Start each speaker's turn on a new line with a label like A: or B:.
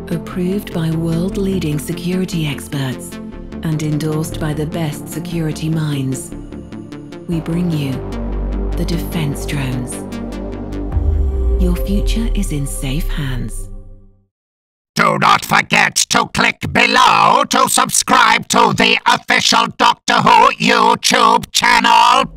A: Approved by world-leading security experts and endorsed by the best security minds, we bring you the defense drones. Your future is in safe hands.
B: Do not forget to click below to subscribe to the official Doctor Who YouTube channel.